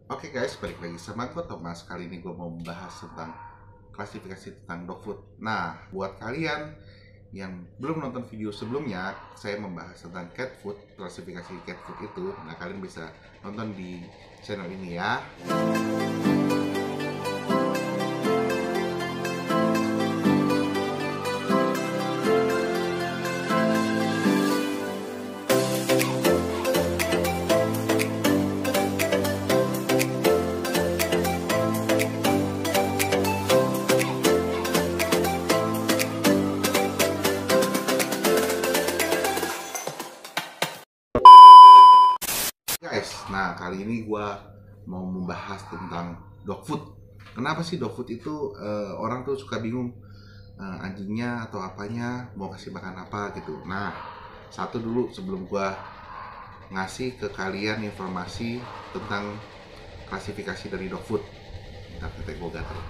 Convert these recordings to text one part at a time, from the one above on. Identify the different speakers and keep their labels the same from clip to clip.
Speaker 1: Oke guys, balik lagi sama gue Thomas. Kali ini gue mau membahas tentang klasifikasi tentang dog food. Nah, buat kalian yang belum nonton video sebelumnya, saya membahas tentang cat food, klasifikasi cat food itu. Nah, kalian bisa nonton di channel ini ya. Guys, nah kali ini gue mau membahas tentang dog food. Kenapa sih dog food itu orang tuh suka bingung anjingnya atau apanya mau kasih makan apa gitu. Nah, satu dulu sebelum gue ngasih ke kalian informasi tentang klasifikasi dari dog food. Bentar, gue gatel.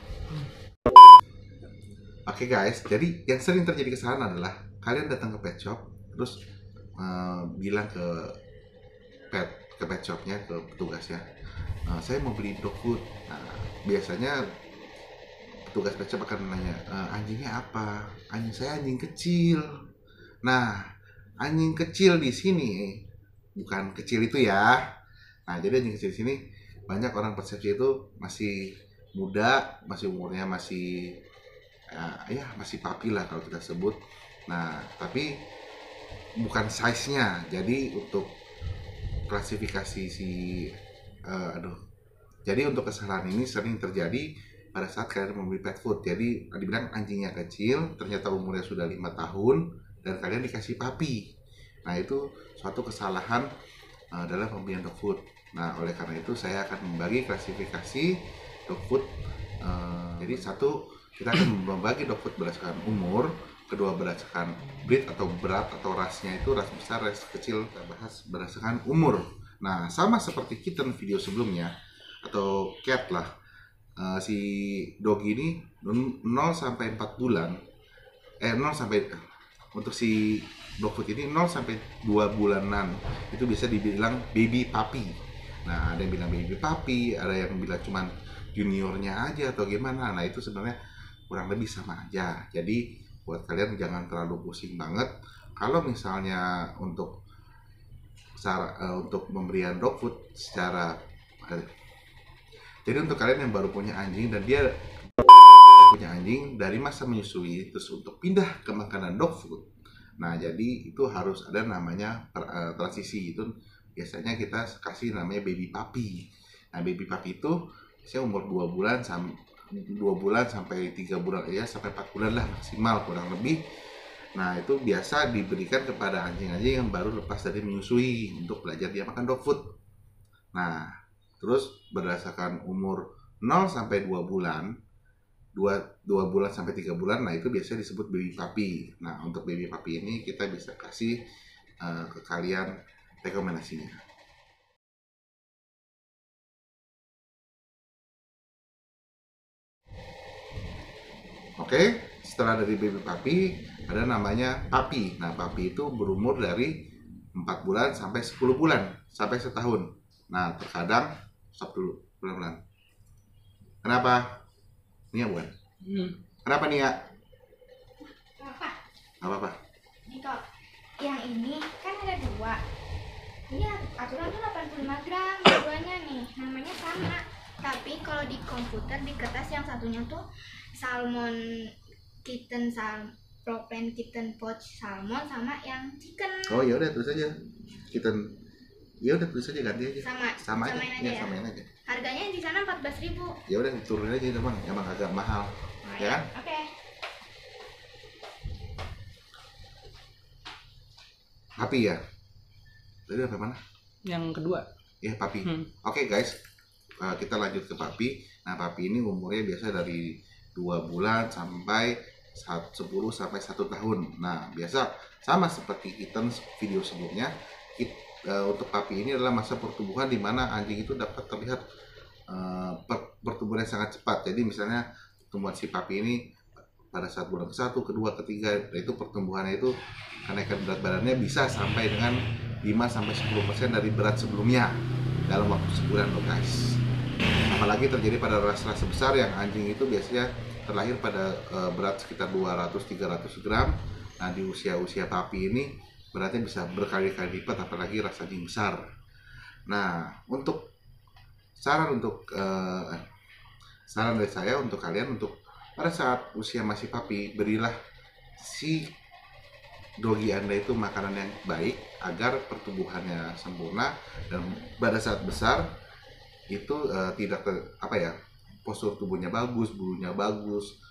Speaker 1: Oke guys, jadi yang sering terjadi kesalahan adalah kalian datang ke pet shop, terus bilang ke pet shopnya, ke petugasnya, saya mau beli dog food. Nah, biasanya petugas pet shop akan menanya, anjingnya apa? Anjing saya anjing kecil. Nah, anjing kecil di sini bukan kecil itu ya. Nah, jadi anjing kecil di sini banyak orang persepsi itu masih muda, masih umurnya masih masih papi lah kalau kita sebut. Nah, tapi bukan size-nya. Jadi untuk klasifikasi jadi untuk kesalahan ini sering terjadi pada saat kalian membeli pet food. Jadi dibilang anjingnya kecil, ternyata umurnya sudah 5 tahun dan kalian dikasih papi. Nah, itu suatu kesalahan dalam pembelian dog food. Nah, oleh karena itu saya akan membagi klasifikasi dog food. Jadi satu, kita akan membagi dog food berdasarkan umur. Kedua, berdasarkan breed atau berat atau rasnya, itu ras besar, ras kecil. Kita bahas berdasarkan umur. Nah, sama seperti kitten video sebelumnya atau cat lah, si dog ini 0 sampai 4 bulan, 0 sampai untuk si dog food ini 0 sampai 2 bulanan itu bisa dibilang baby puppy. Nah, ada yang bilang baby puppy, ada yang bilang cuman juniornya aja atau gimana. Nah, itu sebenarnya kurang lebih sama aja. Jadi buat kalian jangan terlalu pusing banget kalau misalnya untuk pemberian dog food secara jadi untuk kalian yang baru punya anjing dan dia punya anjing dari masa menyusui terus untuk pindah ke makanan dog food. Nah, jadi itu harus ada namanya transisi. Itu biasanya kita kasih namanya baby puppy. Nah, baby puppy itu biasanya umur 2 bulan sampai 3 bulan ya, sampai 4 bulan lah maksimal kurang lebih. Nah, itu biasa diberikan kepada anjing-anjing yang baru lepas dari menyusui untuk belajar dia makan dog food. Nah, terus berdasarkan umur 0 sampai 2 bulan, 2 bulan sampai 3 bulan, nah itu biasanya disebut baby puppy. Nah, untuk baby puppy ini kita bisa kasih ke kalian rekomendasinya. Oke, setelah dari baby puppy ada namanya puppy. Nah, puppy itu berumur dari 4 bulan sampai 10 bulan sampai setahun. Nah, terkadang stop dulu, pelan-pelan. Kenapa? Nia bukan? Kenapa Nia? Apa-apa?
Speaker 2: Ini kok yang ini kan ada 2. Ini aturan tuh 85 gram dua-duanya nih, namanya sama. Tapi kalau di komputer di kertas yang satunya tuh salmon kitten, propen kitten poach salmon sama yang chicken.
Speaker 1: Oh, ya udah terus aja. Kitten. Ya udah terus aja, ganti aja. Sama aja.
Speaker 2: Ya, samain aja. Harganya di sana 14.000.
Speaker 1: Ya udah turunin aja teman, emang agak mahal.
Speaker 2: Oh,
Speaker 1: ya kan?
Speaker 2: Oke.
Speaker 1: Papi ya. Tadi apa mana?
Speaker 3: Yang kedua.
Speaker 1: Ya, papi. Oke guys, kita lanjut ke papi. Nah, papi ini umurnya biasa dari 2 bulan sampai 10 sampai 1 tahun. Nah, biasa sama seperti kitten video sebelumnya. Untuk papi ini adalah masa pertumbuhan di mana anjing itu dapat terlihat pertumbuhannya sangat cepat. Jadi misalnya pertumbuhan si papi ini pada saat bulan ke-1, ke-2, ke-3, itu pertumbuhannya itu kenaikan berat badannya bisa sampai dengan 5-10% dari berat sebelumnya. dalam waktu sebulan loh guys. Apalagi terjadi pada ras-ras besar yang anjing itu biasanya terlahir pada berat sekitar 200-300 gram. Nah di usia-usia papi ini beratnya bisa berkali-kali lipat, apalagi ras anjing besar. Nah untuk saran dari saya untuk kalian, untuk pada saat usia masih papi, berilah si dogi Anda itu makanan yang baik agar pertumbuhannya sempurna, dan pada saat besar itu tidak postur tubuhnya bagus, bulunya bagus.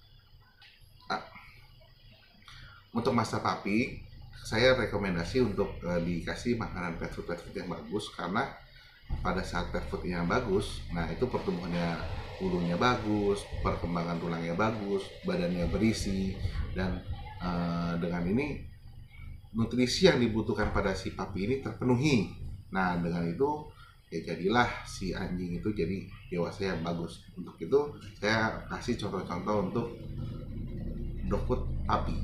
Speaker 1: Untuk masa papi saya rekomendasi untuk dikasih makanan pet food yang bagus, karena pada saat pet food yang bagus, nah itu pertumbuhannya, bulunya bagus, perkembangan tulangnya bagus, badannya berisi, dan dengan ini nutrisi yang dibutuhkan pada si papi ini terpenuhi. Nah dengan itu ya jadilah si anjing itu jadi dewasa yang bagus. Untuk itu saya kasih contoh-contoh untuk dog food papi.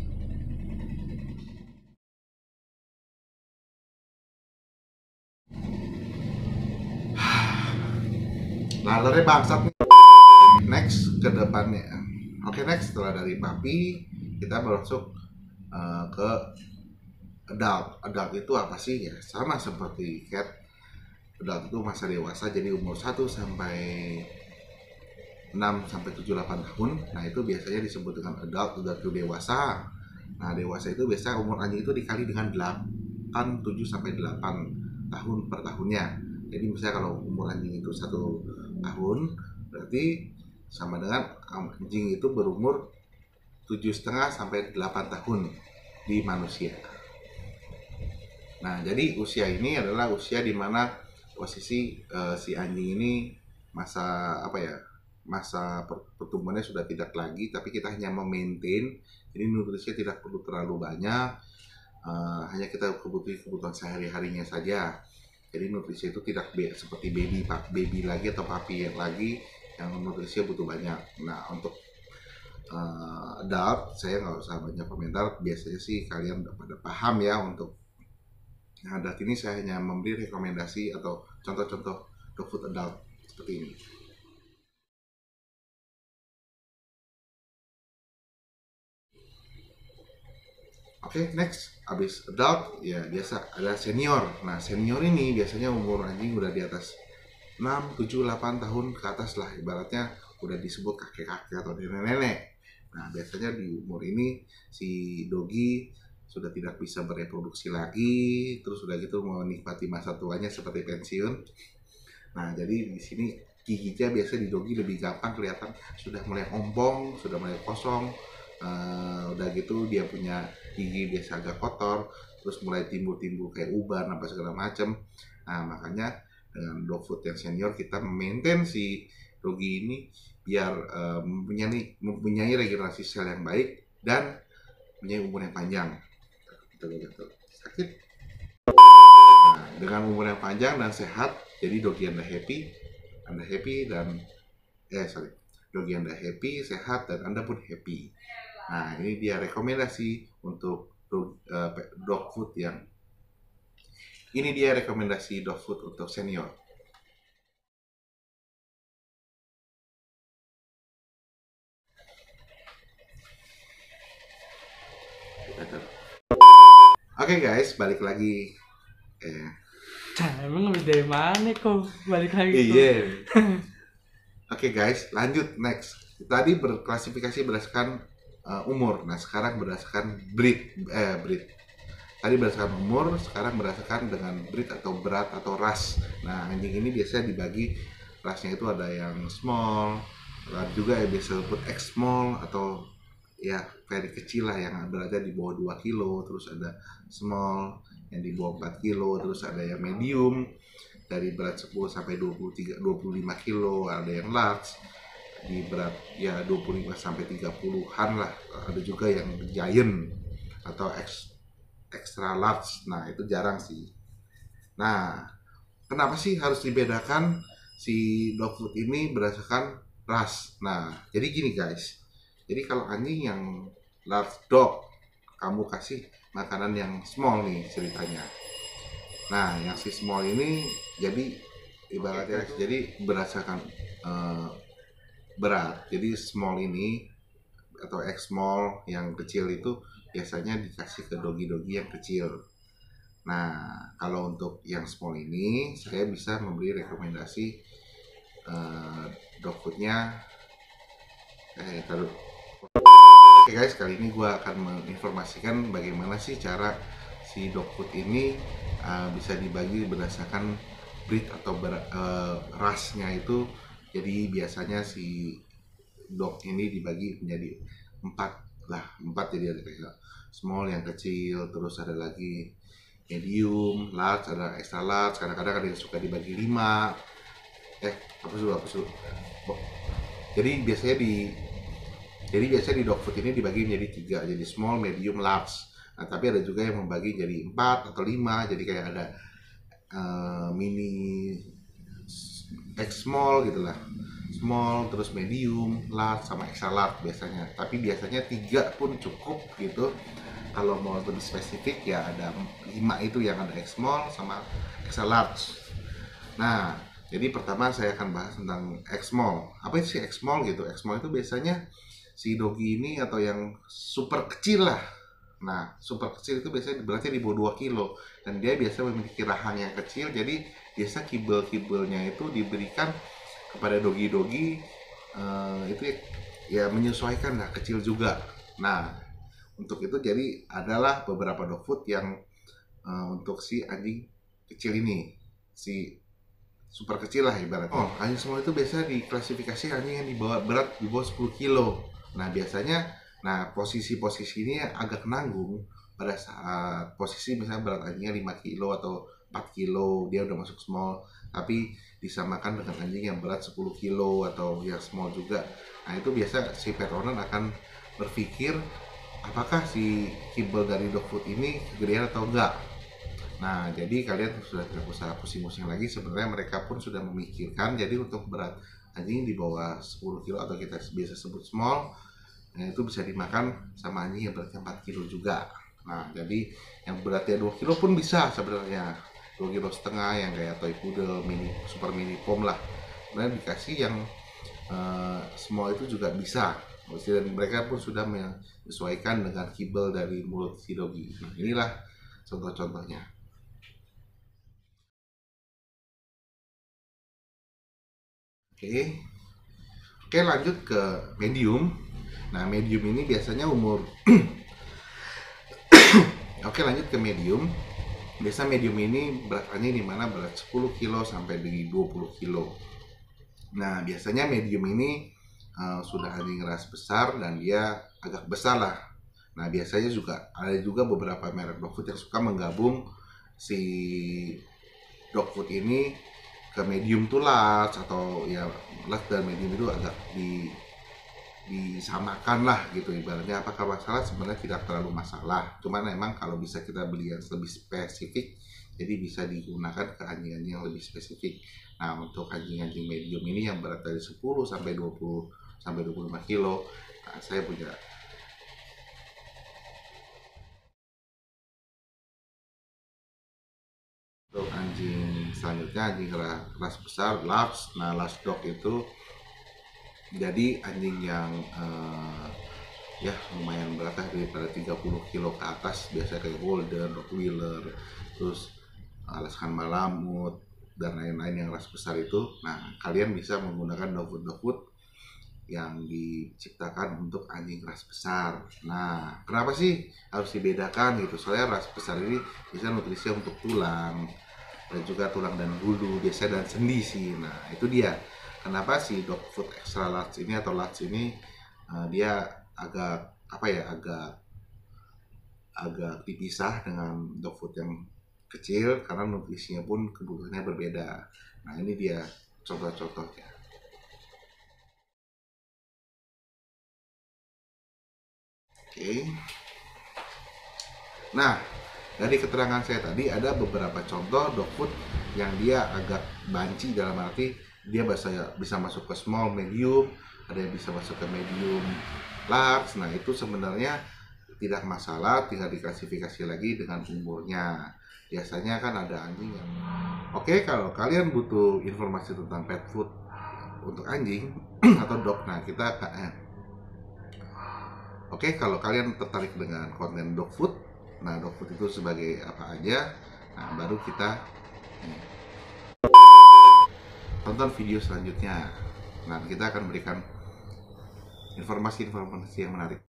Speaker 1: Lalernya bangsat nih. Next ke depannya. Oke, next setelah dari papi kita masuk ke adult. Adult itu apa sih? Ya sama seperti cat. Adult itu masa dewasa, jadi umur 1 sampai 6 sampai 7 8 tahun. Nah, itu biasanya disebut dengan adult, udah itu dewasa. Nah, dewasa itu biasa umur anjing itu dikali dengan 7 sampai 8 tahun per tahunnya. Jadi misalnya kalau umur anjing itu 1 tahun, berarti sama dengan anjing itu berumur 7,5 sampai 8 tahun di manusia. Nah, jadi usia ini adalah usia di mana posisi si anjing ini masa pertumbuhannya sudah tidak lagi, tapi kita hanya memaintain. Jadi nutrisinya tidak perlu terlalu banyak, hanya kita kebutuhan sehari-harinya saja. Jadi nutrisi itu tidak seperti baby lagi atau papi lagi yang nutrisinya butuh banyak. Nah untuk adult saya nggak usah banyak komentar, biasanya sih kalian udah pada paham ya. Untuk adult ini saya hanya memberi rekomendasi atau contoh-contoh dog food adult seperti ini. Oke, next, habis adult ya biasa ada senior. Nah senior ini biasanya umur anjing udah di atas 6, 7, 8 tahun ke atas lah, ibaratnya udah disebut kakek-kakek atau nenek-nenek. Nah biasanya di umur ini si dogi sudah tidak bisa bereproduksi lagi, terus udah gitu mau menikmati masa tuanya seperti pensiun. Nah jadi di sini giginya biasa di dogi lebih gampang kelihatan sudah mulai ompong, sudah mulai kosong. Udah gitu dia punya gigi biasa agak kotor, terus mulai timbul-timbul kayak uban apa segala macam. Nah makanya dengan dog food yang senior kita maintain si dogi ini biar mempunyai regenerasi sel yang baik dan mempunyai umur yang panjang. Betul. Sakit. Nah, dengan umur yang panjang dan sehat, jadi dogi Anda happy dan dogi Anda happy, sehat, dan Anda pun happy. Nah ini dia rekomendasi untuk dog food untuk senior. Oke guys, balik lagi.
Speaker 3: Emang lebih dari mana kok balik lagi?
Speaker 1: Iya. Oke guys, lanjut next. Tadi berklasifikasi berdasarkan umur. Nah sekarang berdasarkan breed. Tadi berdasarkan umur, sekarang berdasarkan dengan breed atau berat atau ras. Nah anjing ini biasanya dibagi rasnya itu ada yang small, ada juga yang biasa disebut X small atau ya very kecil lah yang berada di bawah 2 kilo, terus ada small yang di bawah 4 kilo, terus ada yang medium dari berat 10 sampai 25 kilo, ada yang large di berat ya 25 sampai 30-an lah, ada juga yang giant atau extra large. Nah itu jarang sih. Nah kenapa sih harus dibedakan si dog food ini berdasarkan ras? Nah jadi gini guys, jadi kalau anjing yang large dog kamu kasih makanan yang small nih ceritanya. Nah yang si small ini jadi ibaratnya jadi berdasarkan berat. Jadi small ini atau X small yang kecil itu biasanya dikasih ke dogi-dogi yang kecil. Nah, kalau untuk yang small ini saya bisa memberi rekomendasi dog foodnya. Oke guys, kali ini gue akan menginformasikan bagaimana sih cara si dog food ini bisa dibagi berdasarkan breed atau rasnya itu. Jadi biasanya si dog ini dibagi menjadi 4 jadi ada kayak small yang kecil, terus ada lagi medium, large, ada extra large, kadang-kadang ada yang suka dibagi 5. Jadi biasanya di dog food ini dibagi menjadi 3, jadi small, medium, large. Nah, tapi ada juga yang membagi jadi 4 atau 5, jadi kayak ada mini X small gitulah, small, terus medium, large, sama extra large biasanya. Tapi biasanya 3 pun cukup gitu. Kalau mau lebih spesifik ya ada 5 itu yang ada X small sama extra large. Nah, jadi pertama saya akan bahas tentang X small. Apa sih X small gitu? X small itu biasanya si dogi ini atau yang super kecil lah. Nah, super kecil itu biasanya beratnya di bawah 2 kilo dan dia biasa memiliki rahang yang kecil. Jadi biasa kibel-kibelnya itu diberikan kepada dogi-dogi itu ya menyesuaikan lah, kecil juga. Nah, untuk itu jadi adalah beberapa dog food yang untuk si anjing kecil ini, si super kecil lah ibaratnya. Anjing semua itu biasa diklasifikasi anjing yang berat di bawah 10 kilo. Nah, biasanya posisi-posisi ini agak nanggung pada saat posisi misalnya berat anjingnya 5 kilo atau 4 kilo, dia udah masuk small, tapi disamakan dengan anjing yang berat 10 kilo atau yang small juga. Nah, itu biasa si pet owner akan berpikir apakah si kibel dari dog food ini kegedean atau enggak. Nah, jadi kalian sudah tidak usah pusing-pusing lagi, sebenarnya mereka pun sudah memikirkan. Jadi untuk berat anjing di bawah 10 kilo atau kita biasa sebut small, nah itu bisa dimakan sama anjing yang beratnya 4 kilo juga. Nah, jadi yang beratnya 2 kilo pun bisa sebenarnya, 2,5 kilo yang kayak toy poodle, super mini pom lah. Kemudian dikasih yang small itu juga bisa. Dan mereka pun sudah menyesuaikan dengan kibel dari mulut si dogi. Nah, inilah contoh-contohnya. Oke, lanjut ke medium. Nah, medium ini biasanya umur Oke, lanjut ke medium. Biasa medium ini beratnya di mana berat 10 kilo sampai di 20 kilo. Nah, biasanya medium ini sudah anjing ras besar dan dia agak besar lah. Nah, biasanya juga ada juga beberapa merek dog food yang suka menggabung si dog food ini ke medium to large, atau ya large dan medium itu agak disamakan lah gitu ibaratnya. Apakah masalah? Sebenarnya tidak terlalu masalah, cuman memang kalau bisa kita beli yang lebih spesifik, jadi bisa digunakan ke anjing-anjing yang lebih spesifik. Nah, untuk anjing-anjing medium ini yang berat dari 10 sampai 20 sampai 25 kilo, nah, saya punya untuk anjing selanjutnya, anjing ras besar, large. Nah, large dog itu jadi anjing yang ya lumayan berat daripada 30 kilo ke atas, biasanya kayak golden, rottweiler, terus Alaskan Malamut dan lain-lain yang ras besar itu. Nah, kalian bisa menggunakan dog food yang diciptakan untuk anjing ras besar. Nah, kenapa sih harus dibedakan gitu? Soalnya ras besar ini bisa nutrisi untuk tulang dan juga tulang dan bulu biasa dan sendi sih. Nah, itu dia kenapa si dog food extra large ini atau large ini dia agak agak dipisah dengan dog food yang kecil, karena nutrisinya pun kebutuhannya berbeda. Nah, ini dia contoh-contohnya. Oke. Nah, dari keterangan saya tadi ada beberapa contoh dog food yang dia agak banci, dalam arti dia bisa masuk ke small, medium, ada yang bisa masuk ke medium, large. Nah, itu sebenarnya tidak masalah, tinggal diklasifikasi lagi dengan umurnya. biasanya kan ada anjing yang oke, kalau kalian butuh informasi tentang pet food untuk anjing atau dog, nah kita oke, kalau kalian tertarik dengan konten dog food, nah dog food itu sebagai apa aja, nah baru kita tonton video selanjutnya. Nah, kita akan berikan informasi-informasi yang menarik.